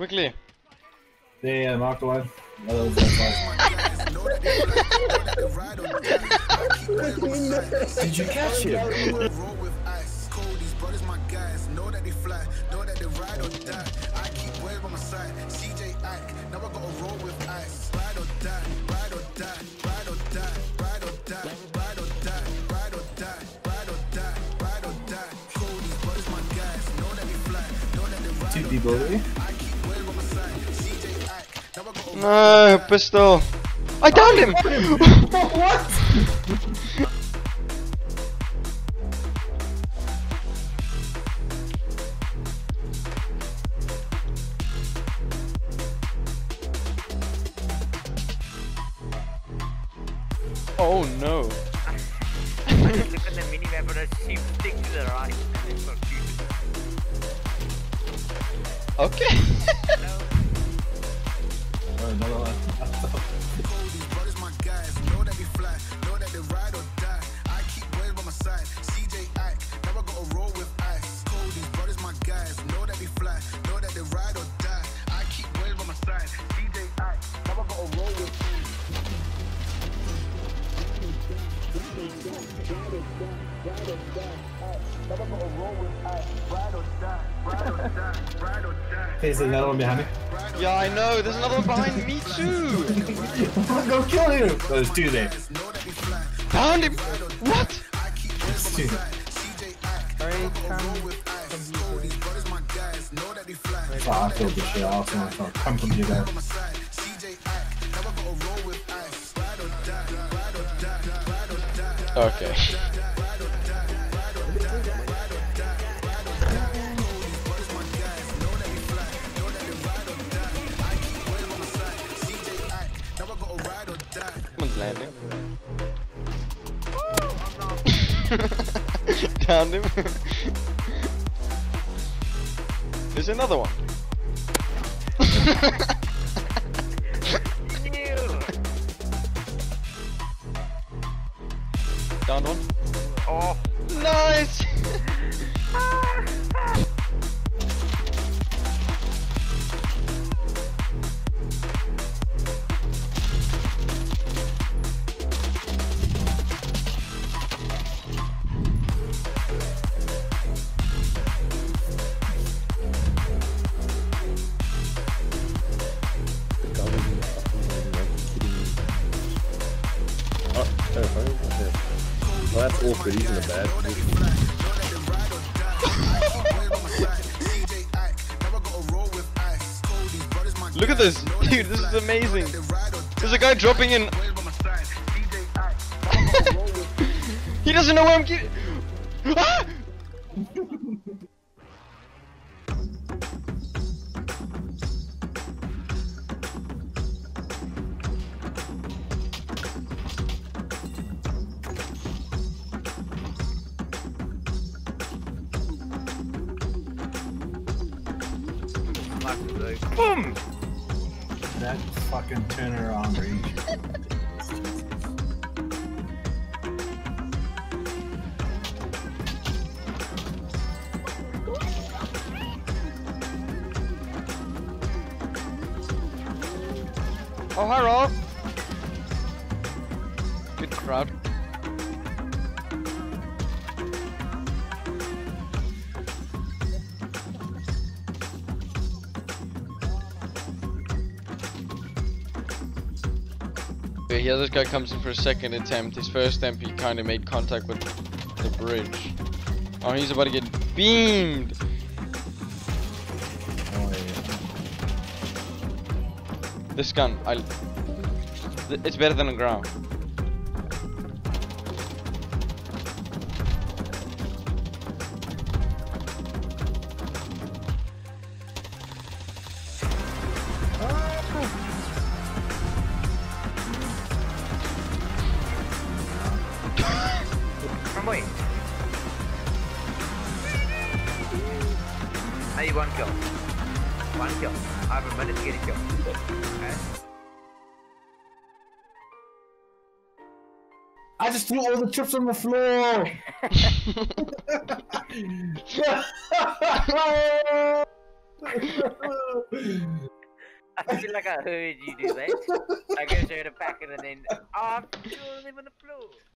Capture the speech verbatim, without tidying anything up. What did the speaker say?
Quickly. Yeah, yeah, mark the one. Oh, that was Did you catch him? Two people already. No, pistol. I downed him! What? Oh no. Look at the minimap and a shift stick to the right and it's confused. Okay. Oh, another one. There's another one behind me. Yeah, I know. There's another one behind me too. Go kill him! Oh, there's two there. Found him. What? There's two. Oh, I feel this shit awesome. I feel come from you there. Okay. Someone's landing. Downed him. There's another one. Downed one. Oh, nice! Well, that's awkward, he's in a bad position. Look at this! Dude, this is amazing! There's a guy dropping in! He doesn't know where I'm getting. Ah! boom! That fucking turnaround range. Oh, hi, Rob. Good crowd. Here, this guy comes in for a second attempt. His first attempt, he kind of made contact with the bridge. Oh, he's about to get beamed. Oh, yeah. This gun, I. th- It's better than a ground. From where? Hey, one kill. One kill. I have a minute to get a kill. Okay. I just threw all the chips on the floor! I feel like I heard you do that. I guess I heard a packet and then, oh, I'm still living on the floor.